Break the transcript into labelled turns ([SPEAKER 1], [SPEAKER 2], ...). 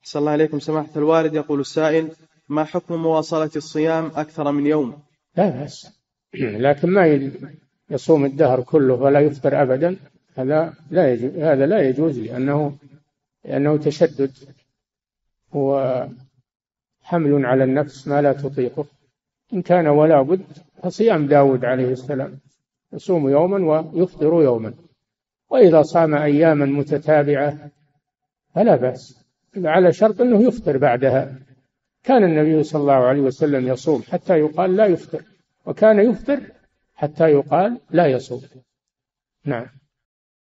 [SPEAKER 1] صلى الله عليكم سماحة الوالد. يقول السائل: ما حكم مواصلة الصيام أكثر من يوم؟
[SPEAKER 2] لا بأس، لكن ما يصوم الدهر كله ولا يفطر أبدا، هذا لا يجوز، هذا لا يجوز، لأنه تشدد وحمل على النفس ما لا تطيقه. إن كان ولا بد فصيام داود عليه السلام، يصوم يوما ويفطر يوما، وإذا صام أياما متتابعة فلا بأس، على شرط أنه يفطر بعدها. كان النبي صلى الله عليه وسلم يصوم حتى يقال لا يفطر، وكان يفطر حتى يقال لا يصوم. نعم.